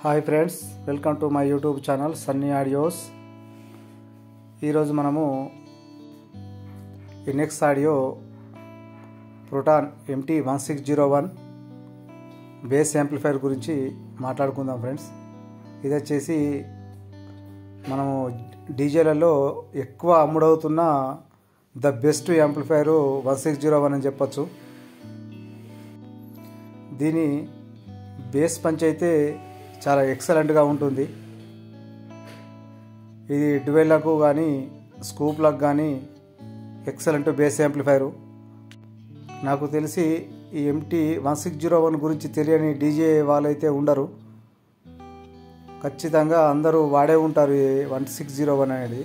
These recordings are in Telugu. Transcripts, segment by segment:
Hi friends, welcome to my YouTube channel Sunny Audios. ఈరోజు మనము Inex audio Proton MT1601 bass amplifier గురించి మాట్లాడుకుందాం ఫ్రెండ్స్. ఇది వచ్చేసి మనము డీజేలలో ఎక్కువ అమ్ముడవుతున్న ద బెస్ట్ యాంప్లిఫైర్ 1601 అని చెప్పచ్చు. దీని బేస్ పంచ్ అయితే చాలా ఎక్సలెంట్గా ఉంటుంది. ఇది డ్యూయల్లకు కానీ స్కూప్లకు కానీ ఎక్సలెంట్ బేస్ యాంప్లిఫైరు. నాకు తెలిసి ఈ MT1601 గురించి తెలియని డీజే వాళ్ళైతే ఉండరు. ఖచ్చితంగా అందరూ వాడే ఉంటారు ఈ 1601 అనేది.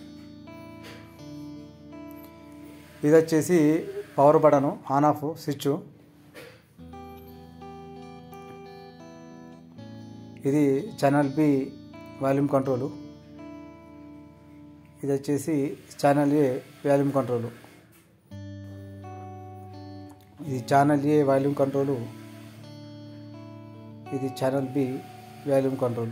ఇది వచ్చేసి power button, on off switch. ఇది ఛానల్ బి వాల్యూమ్ కంట్రోలు. ఇది వచ్చేసి ఛానల్ ఏ వాల్యూమ్ కంట్రోలు. ఇది ఛానల్ ఏ వాల్యూమ్ కంట్రోలు. ఇది ఛానల్ బి వాల్యూమ్ కంట్రోలు.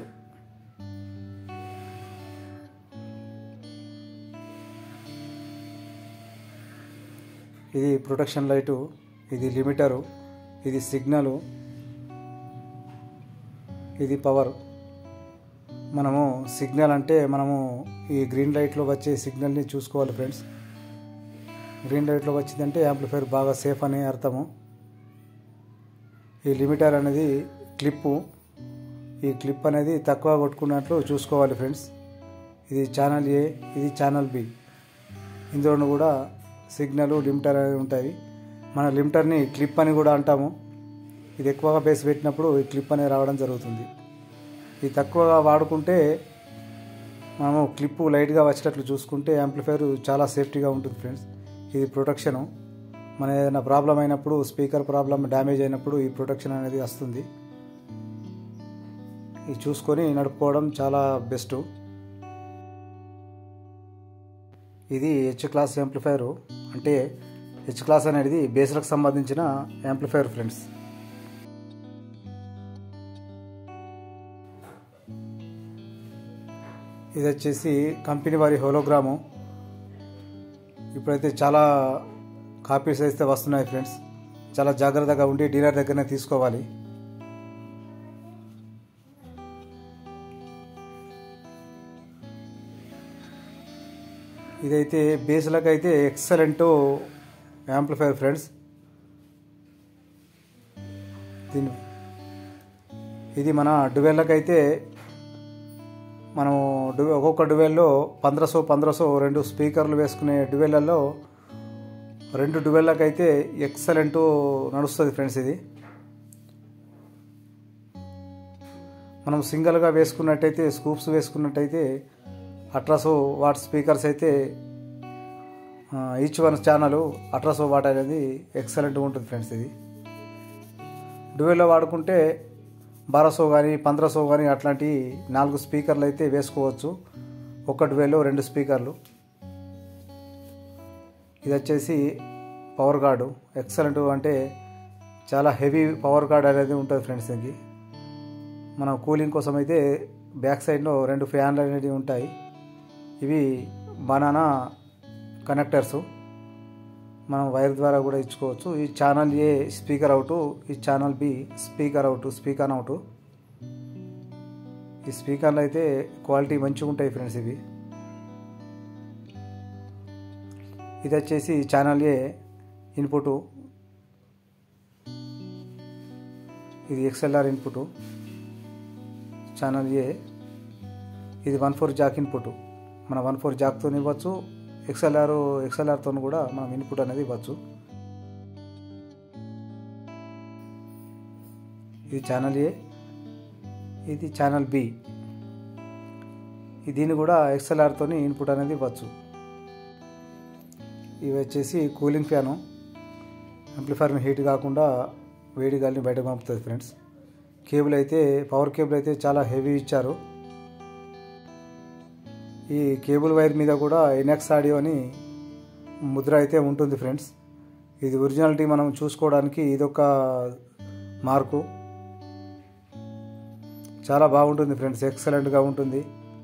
ఇది ప్రొటెక్షన్ లైటు. ఇది లిమిటరు. ఇది సిగ్నలు. ఇది పవర్. మనము సిగ్నల్ అంటే మనము ఈ గ్రీన్ లైట్లో వచ్చే సిగ్నల్ని చూసుకోవాలి ఫ్రెండ్స్. గ్రీన్ లైట్లో వచ్చిందంటే యాంప్లిఫైర్ బాగా సేఫ్ అనే అర్థము. ఈ లిమిటర్ అనేది క్లిప్పు. ఈ క్లిప్ అనేది తక్కువ కొట్టుకున్నట్లు చూసుకోవాలి ఫ్రెండ్స్. ఇది ఛానల్ ఏ, ఇది ఛానల్ బి. ఇందులో కూడా సిగ్నల్, లిమిటర్ అనేవి ఉంటాయి. మన లిమిటర్ని క్లిప్ అని కూడా అంటాము. ఇది ఎక్కువగా బేస్ పెట్టినప్పుడు ఈ క్లిప్ అనేది రావడం జరుగుతుంది. ఇది తక్కువగా వాడుకుంటే మనము క్లిప్పు లైట్గా వచ్చేటట్లు చూసుకుంటే యాంప్లిఫైర్ చాలా సేఫ్టీగా ఉంటుంది ఫ్రెండ్స్. ఇది ప్రొటెక్షను. మన ఏదైనా ప్రాబ్లం అయినప్పుడు, స్పీకర్ ప్రాబ్లం డ్యామేజ్ అయినప్పుడు ఈ ప్రొటెక్షన్ అనేది వస్తుంది. ఇది చూసుకొని నడుపుకోవడం చాలా బెస్ట్. ఇది హెచ్ క్లాస్ యాంప్లిఫైరు. అంటే హెచ్ క్లాస్ అనేది బేస్లకు సంబంధించిన యాంప్లిఫైర్ ఫ్రెండ్స్. ఇది వచ్చేసి కంపెనీ వారి హోలోగ్రాము. ఇప్పుడైతే చాలా కాపీస్ అయితే వస్తున్నాయి ఫ్రెండ్స్. చాలా జాగ్రత్తగా ఉండి డీలర్ దగ్గరనే తీసుకోవాలి. ఇదైతే బేస్లకు అయితే ఎక్సలెంట్ యాంప్లిఫైర్ ఫ్రెండ్స్. ఇది మన డ్యూయల్లకు అయితే మనము ఒక్కొక్క డ్యూయల్లో 1500 2 స్పీకర్లు వేసుకునే డ్యూయల్లలో 2 డ్యూయల్లకు అయితే ఎక్సలెంట్ నడుస్తుంది ఫ్రెండ్స్. ఇది మనం సింగిల్గా వేసుకున్నట్టయితే, స్కూప్స్ వేసుకున్నట్టయితే 1800 వాట్ స్పీకర్స్ అయితే ఈచ్ వన్ ఛానల్ 1800 వాట్ అనేది ఎక్సలెంట్గా ఉంటుంది ఫ్రెండ్స్. ఇది డ్యూయల్లో వాడుకుంటే 1200 కానీ 1500 కానీ అట్లాంటి 4 స్పీకర్లు అయితే వేసుకోవచ్చు. ఒక డ్యూయల్లో 2 స్పీకర్లు. ఇది వచ్చేసి పవర్ గార్డు. ఎక్సలెంట్ అంటే చాలా హెవీ పవర్ గార్డ్ అనేది ఉంటుంది ఫ్రెండ్స్. దీనికి మనం కూలింగ్ కోసం అయితే బ్యాక్ సైడ్లో 2 ఫ్యాన్లు అనేవి ఉంటాయి. ఇవి బనానా కనెక్టర్సు. మనం వైర్ ద్వారా కూడా ఇచ్చుకోవచ్చు. ఈ ఛానల్ ఏ స్పీకర్ అవుట్, ఈ channel B speaker out, speaker out. ఈ స్పీకర్లు అయితే క్వాలిటీ మంచిగా ఉంటాయి ఫ్రెండ్స్. ఇవి ఇది వచ్చేసి ఛానల్ ఏ ఇన్పుట్. ఇది XLR ఇన్పుట్. ఛానల్ ఏ ఇది 1/4 జాక్ ఇన్పుట్. మన 1/4 జాక్తో ఇవ్వచ్చు. XLRతో కూడా మనం ఇన్పుట్ అనేది ఇవ్వచ్చు. ఇది ఛానల్ ఏ, ఇది ఛానల్ బి. దీన్ని కూడా XLRతో ఇన్పుట్ అనేది ఇవ్వచ్చు. ఇవి వచ్చేసి కూలింగ్ ఫ్యాను. యాంప్లిఫైర్ని హీట్ కాకుండా వేడి గాలిని బయటకు పంపుతుంది ఫ్రెండ్స్. కేబుల్ అయితే పవర్ కేబుల్ అయితే చాలా హెవీ ఇచ్చారు. ఈ కేబుల్ వైర్ మీద కూడా ఇనెక్స్ ఆడియో అని ముద్ర అయితే ఉంటుంది ఫ్రెండ్స్. ఇది ఒరిజినాలిటీ మనం చూసుకోవడానికి ఇదొక మార్కు. చాలా బాగుంటుంది ఫ్రెండ్స్, ఎక్సలెంట్గా ఉంటుంది.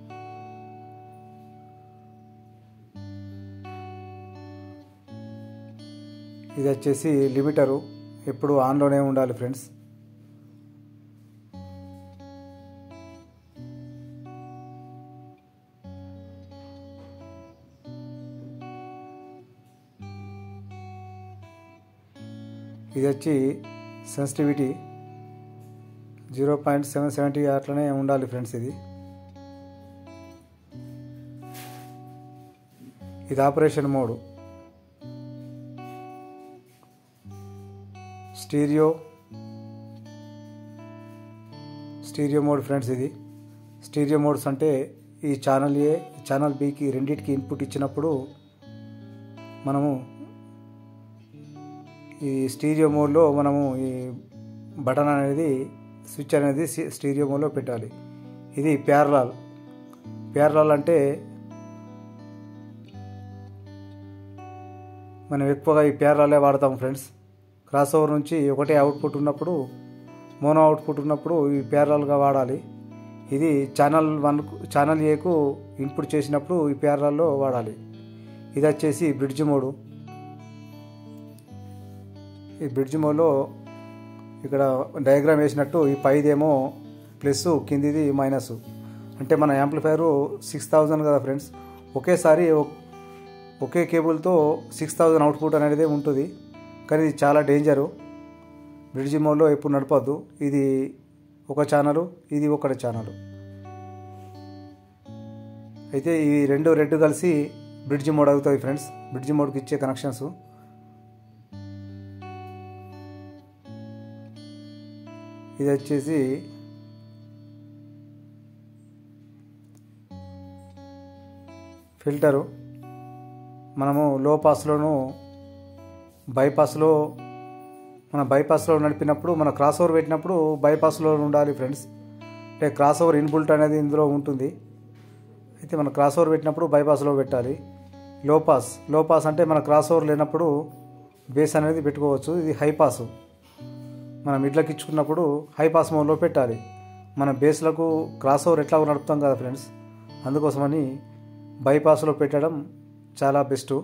ఇది వచ్చేసి లిమిటరు, ఎప్పుడు ఆన్లోనే ఉండాలి ఫ్రెండ్స్. ఇది వచ్చి సెన్సిటివిటీ 0.770 అట్లనే ఉండాలి ఫ్రెండ్స్. ఇది operation mode, stereo mode friends. ఇది స్టీరియో మోడ్స్ అంటే ఈ ఛానల్ ఏ ఛానల్ బికి రెండింటికి ఇన్పుట్ ఇచ్చినప్పుడు మనము ఈ స్టీరియో మోడ్లో మనము ఈ బటన్ అనేది స్విచ్ అనేది స్టీరియో మోడ్లో పెట్టాలి. ఇది ప్యారలల్ అంటే మనం ఎక్కువగా ఈ ప్యారలలే వాడతాం ఫ్రెండ్స్. క్రాస్ ఓవర్ నుంచి ఒకటే అవుట్పుట్ ఉన్నప్పుడు, మోనో అవుట్పుట్ ఉన్నప్పుడు ఈ ప్యారలల్గా వాడాలి. ఇది ఛానల్ ఏకు ఇన్పుట్ చేసినప్పుడు ఈ ప్యారలల్లో వాడాలి. ఇది వచ్చేసి బ్రిడ్జ్ మోడు. ఈ బ్రిడ్జ్ మోడ్లో ఇక్కడ డయాగ్రామ్ వేసినట్టు ఈ పైదేమో ప్లస్, కిందిది మైనస్. అంటే మన యాంప్లిఫైరు 6000 కదా ఫ్రెండ్స్, ఒకేసారి ఒకే కేబుల్తో 6000 అవుట్పుట్ అనేది ఉంటుంది. కానీ ఇది చాలా డేంజరు. బ్రిడ్జ్ మోడ్లో ఎప్పుడు నడపద్దు. ఇది ఒక ఛానలు, ఇది ఒకటి ఛానలు. అయితే ఈ రెండు కలిసి బ్రిడ్జ్ మోడ్ అవుతాయి ఫ్రెండ్స్. బ్రిడ్జ్ మోడ్కి ఇచ్చే కనెక్షన్స్. ఇది వచ్చేసి ఫిల్టరు. మనము లో పాస్లోను బైపాస్లో నడిపినప్పుడు, మన క్రాస్ ఓవర్ పెట్టినప్పుడు బైపాస్లో ఉండాలి ఫ్రెండ్స్. అంటే క్రాస్ ఓవర్ ఇన్బుల్ట్ అనేది ఇందులో ఉంటుంది. అయితే మన క్రాస్ ఓవర్ పెట్టినప్పుడు బైపాస్లో పెట్టాలి. లో పాస్ అంటే మన క్రాస్ ఓవర్ లేనప్పుడు బేస్ అనేది పెట్టుకోవచ్చు. ఇది హై పాస్, మనం మిడ్లకి ఇచ్చుకున్నప్పుడు హై పాస్ మోడ్లో పెట్టాలి. మన బేస్లకు క్రాస్ ఓవర్ ఎట్లా నడుపుతాం కదా ఫ్రెండ్స్, అందుకోసమని బైపాస్లో పెట్టడం చాలా బెస్ట్.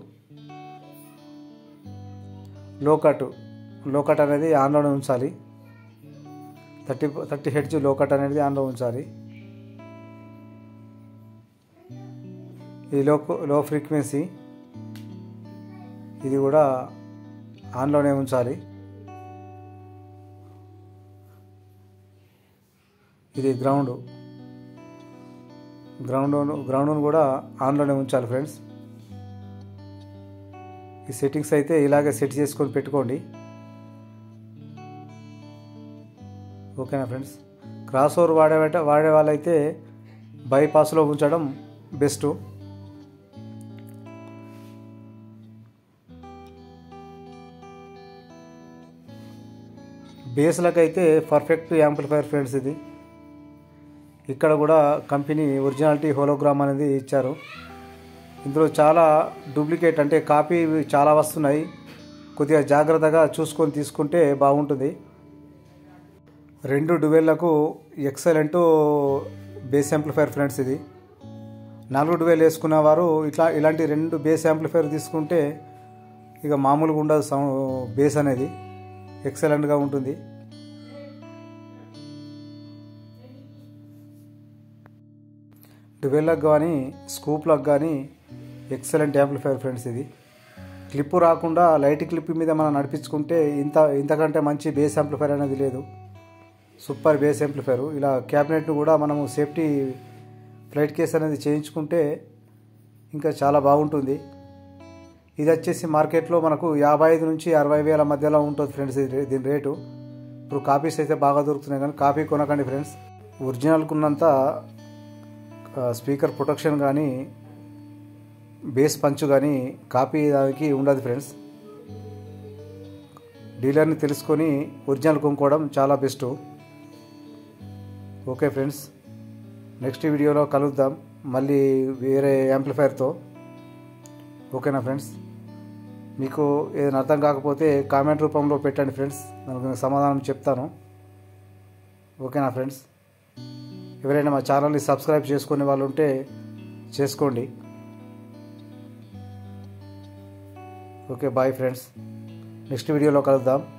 లో కట్ అనేది ఆన్లోనే ఉంచాలి. 30 హెర్ట్జ్ లో కట్ అనేది ఆన్లో ఉంచాలి. ఈ లో ఫ్రీక్వెన్సీ ఇది కూడా ఆన్లోనే ఉంచాలి. ఇది గ్రౌండ్ కూడా ఆన్లోనే ఉంచాలి ఫ్రెండ్స్. ఈ సెట్టింగ్స్ అయితే ఇలాగే సెట్ చేసుకొని పెట్టుకోండి. ఓకేనా ఫ్రెండ్స్. క్రాస్ ఓవర్ వాడే వాళ్ళైతే బైపాస్లో ఉంచడం బెస్ట్. బేస్లకైతే పర్ఫెక్ట్ యాంప్లిఫైర్ ఫ్రెండ్స్. ఇది ఇక్కడ కూడా కంపెనీ ఒరిజినాలిటీ హోలోగ్రామ్ అనేది ఇచ్చారు. ఇందులో చాలా డూప్లికేట్ అంటే కాపీ చాలా వస్తున్నాయి. కొద్దిగా జాగ్రత్తగా చూసుకొని తీసుకుంటే బాగుంటుంది. 2 డ్యూయెల్లకు ఎక్సలెంట్ బేస్ యాంప్లిఫైర్ ఫ్రెండ్స్. ఇది 4 డ్యూయెల్ వేసుకున్న వారు ఇలాంటి 2 బేస్ యాంప్లిఫైర్ తీసుకుంటే ఇక మామూలుగా ఉండదు. బేస్ అనేది ఎక్సలెంట్గా ఉంటుంది. డ్యూయెల్లకు కానీ స్కూప్లకు కానీ ఎక్సలెంట్ యాంప్లిఫైర్ ఫ్రెండ్స్. ఇది క్లిప్పు రాకుండా లైట్ క్లిప్ మీద మనం నడిపించుకుంటే ఇంతకంటే మంచి బేస్ యాంప్లిఫైర్ అనేది లేదు. Super bass amplifier. ఇలా క్యాబినెట్ను కూడా మనము సేఫ్టీ ఫ్లైట్ కేస్ అనేది చేయించుకుంటే ఇంకా చాలా బాగుంటుంది. ఇది వచ్చేసి మార్కెట్లో మనకు 55 నుంచి 60 వేల మధ్యలో ఉంటుంది ఫ్రెండ్స్ దీని రేటు. ఇప్పుడు కాపీస్ అయితే బాగా దొరుకుతున్నాయి, కానీ కాపీ కొనకండి ఫ్రెండ్స్. ఒరిజినల్కు ఉన్నంత స్పీకర్ ప్రొటెక్షన్ కానీ బేస్ పంచు కానీ కాపీ దానికి ఉండదు ఫ్రెండ్స్. డీలర్ని తెలుసుకొని ఒరిజినల్ కొనుక్కోవడం చాలా బెస్ట్. ఓకే ఫ్రెండ్స్, నెక్స్ట్ వీడియోలో కలుద్దాం మళ్ళీ వేరే యాంప్లిఫైర్తో. ఓకేనా ఫ్రెండ్స్. మీకు ఏదైనా అర్థం కాకపోతే కామెంట్ రూపంలో పెట్టండి ఫ్రెండ్స్, దానికి సమాధానం చెప్తాను. ఓకేనా ఫ్రెండ్స్. ఎవరైనా మా ఛానల్ని సబ్స్క్రైబ్ చేసుకునే వాళ్ళు ఉంటే చేసుకోండి. Okay, bye friends. నెక్స్ట్ వీడియోలో కలుద్దాం.